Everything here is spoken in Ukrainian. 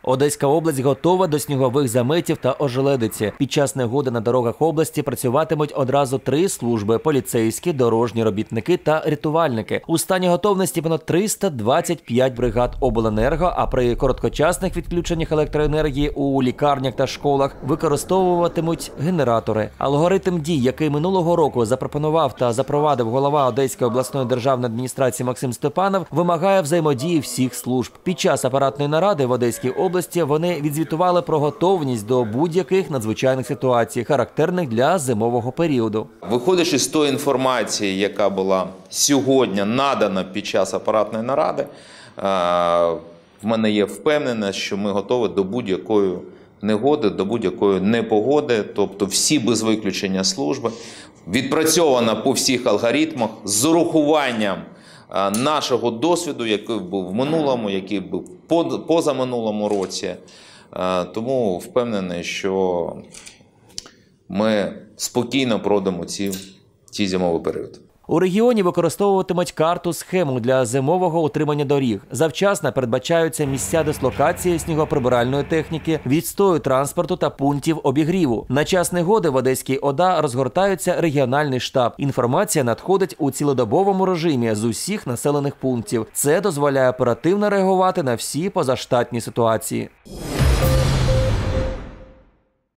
Одеська область готова до снігових заметів та ожеледиці. Під час негоди на дорогах області працюватимуть одразу 3 служби – поліцейські, дорожні робітники та рятувальники. У стані готовності понад 325 бригад обленерго, а при короткочасних відключеннях електроенергії у лікарнях та школах використовуватимуть генератори. Алгоритм дій, який минулого року запропонував та запровадив голова Одеської обласної державної адміністрації Максим Степанов, вимагає взаємодії всіх служб. Під час апаратної наради в Одеській області вони відзвітували про готовність до будь-яких надзвичайних ситуацій, характерних для зимового періоду. Виходячи з тої інформації, яка була сьогодні надана під час апаратної наради, в мене є впевненість, що ми готові до будь-якої негоди, до будь-якої непогоди, тобто всі без виключення служби, відпрацьована по всіх алгоритмах з урахуванням нашого досвіду, який був в минулому, який був позаминулому році. Тому впевнений, що ми спокійно пройдемо ці зимовий період. У регіоні використовуватимуть карту-схему для зимового утримання доріг. Завчасно передбачаються місця дислокації снігоприбиральної техніки, відстою транспорту та пунктів обігріву. На час негоди в Одеській ОДА розгортається регіональний штаб. Інформація надходить у цілодобовому режимі з усіх населених пунктів. Це дозволяє оперативно реагувати на всі позаштатні ситуації.